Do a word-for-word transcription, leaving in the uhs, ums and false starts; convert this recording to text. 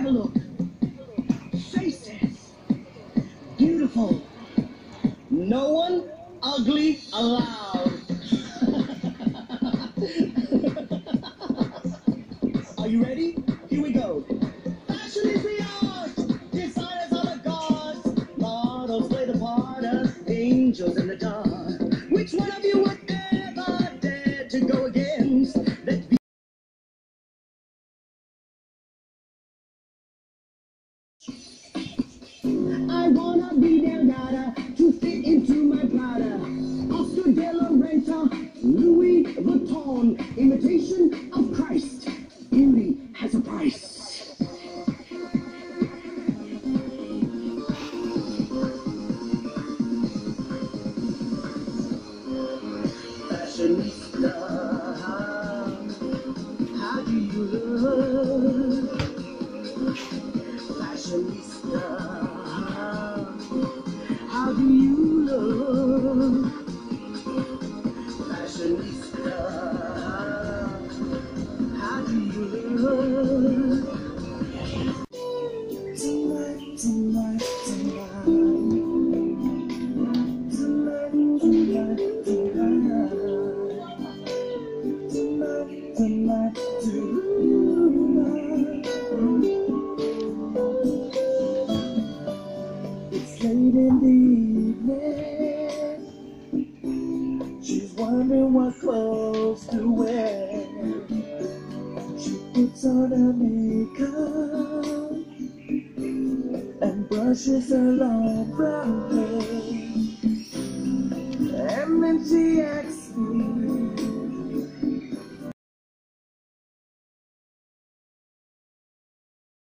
have a look. Faces. Beautiful. No one ugly allowed. Are you ready? Here we go. Fashion is the art. Designers are the gods. Models play the part of angels in the dark. Which one of you would ever dare to go against that? I wanna be Delgada to fit into my Prada. Oscar de la Renta, Louis Vuitton, imitation of Christ. Beauty has a price. Fashionista, how do you look? Fashionista, how do you look? Fashionista, how do you look? Tonight, tonight, tonight, tonight, tonight, tonight, tonight, tonight, it's late in the evening. She's wondering what clothes to wear. She puts on her makeup and brushes her long brown hair. And then she asks me,